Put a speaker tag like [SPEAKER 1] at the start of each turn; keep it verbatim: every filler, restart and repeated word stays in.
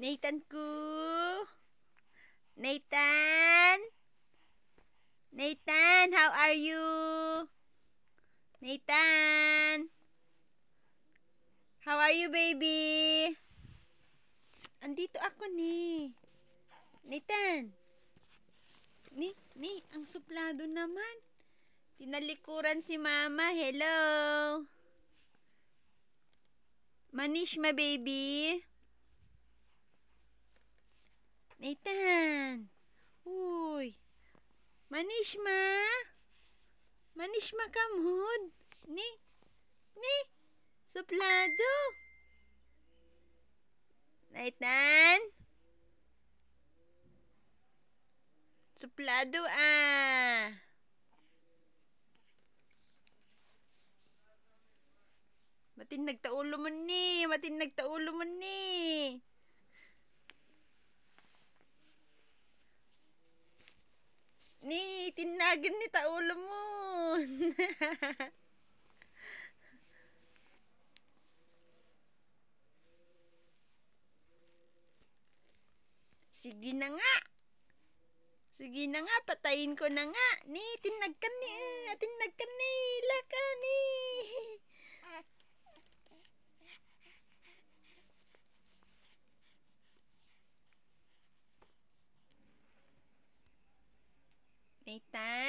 [SPEAKER 1] Nathan ku. Nathan. Nathan, how are you? Nathan. How are you, baby? Andito ako ni. Nathan. Ni, ni, ang suplado naman. Tinalikuran si mama. Hello. Manish, my baby. Nathan. Uy. Manish, ma. Manish, ma, kamhod. Ni, ni. Suplado. Nathan. Suplado ah. Matin nagtaulo mo ni. Matin nagtaulo mo ni. Ni, tinagan ni taulo mo. Sige na nga. Sige na nga, patayin ko na nga. Ni, tinagkan ni. Tinagkan ni. Laka ni. Nathan.